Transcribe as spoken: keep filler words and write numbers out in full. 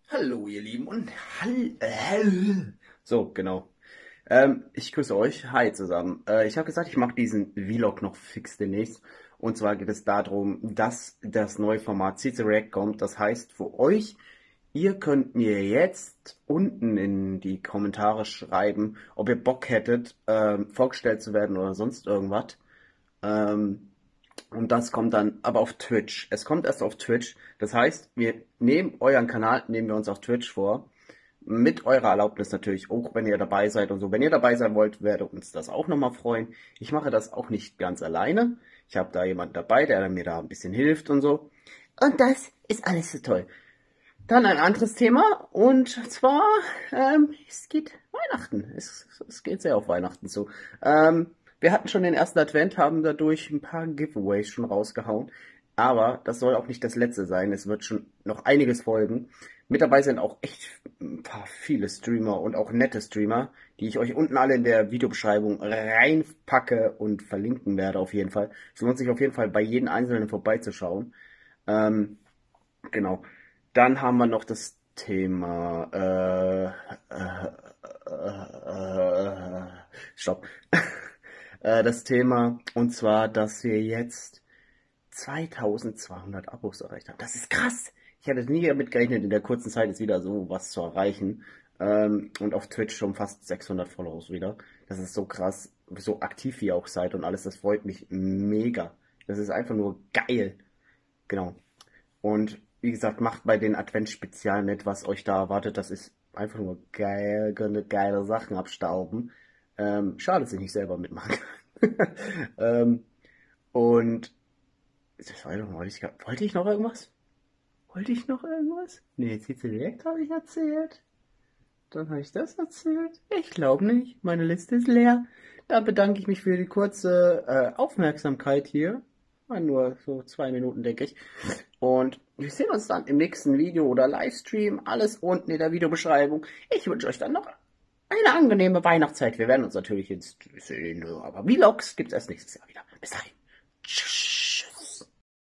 Hallo ihr Lieben und hall äh, so, genau. Ähm, ich grüße euch. Hi zusammen. Äh, ich habe gesagt, ich mache diesen Vlog noch fix demnächst. Und zwar geht es darum, dass das neue Format C C React kommt. Das heißt für euch, ihr könnt mir jetzt unten in die Kommentare schreiben, ob ihr Bock hättet, ähm, vorgestellt zu werden oder sonst irgendwas. Ähm, und das kommt dann aber auf Twitch. Es kommt erst auf Twitch. Das heißt, wir nehmen euren Kanal, nehmen wir uns auf Twitch vor. Mit eurer Erlaubnis natürlich, auch wenn ihr dabei seid und so. Wenn ihr dabei sein wollt, werde uns das auch nochmal freuen. Ich mache das auch nicht ganz alleine. Ich habe da jemanden dabei, der mir da ein bisschen hilft und so. Und das ist alles so toll. Dann ein anderes Thema und zwar, ähm, es geht Weihnachten. Es, es geht sehr auf Weihnachten zu. Ähm, wir hatten schon den ersten Advent, haben dadurch ein paar Giveaways schon rausgehauen. Aber das soll auch nicht das letzte sein. Es wird schon noch einiges folgen. Mit dabei sind auch echt ein paar viele Streamer und auch nette Streamer, die ich euch unten alle in der Videobeschreibung reinpacke und verlinken werde auf jeden Fall. Es lohnt sich auf jeden Fall bei jedem Einzelnen vorbeizuschauen. Ähm, Genau. Dann haben wir noch das Thema. Äh, äh, äh, äh, stopp. äh, das Thema, und zwar, dass wir jetzt zweitausendzweihundert Abos erreicht haben. Das ist krass. Ich hätte nie damit gerechnet, in der kurzen Zeit jetzt wieder so was zu erreichen. Ähm, und auf Twitch schon fast sechshundert Follows wieder. Das ist so krass, so aktiv ihr auch seid und alles. Das freut mich mega. Das ist einfach nur geil. Genau. Und wie gesagt, macht bei den Adventsspezialen mit, was euch da erwartet. Das ist einfach nur geil, geile, geile Sachen abstauben. Ähm, schade, dass ich nicht selber mitmachen kann. ähm, und das war doch, wollte ich, wollte ich noch irgendwas? Wollte ich noch irgendwas? Nee, C C React habe ich erzählt. Dann habe ich das erzählt. Ich glaube nicht. Meine Liste ist leer. Da bedanke ich mich für die kurze äh, Aufmerksamkeit hier. War nur so zwei Minuten, denke ich. Und wir sehen uns dann im nächsten Video oder Livestream. Alles unten in der Videobeschreibung. Ich wünsche euch dann noch eine angenehme Weihnachtszeit. Wir werden uns natürlich jetzt sehen, aber Vlogs gibt es erst nächstes Jahr wieder. Bis dahin. Tschüss.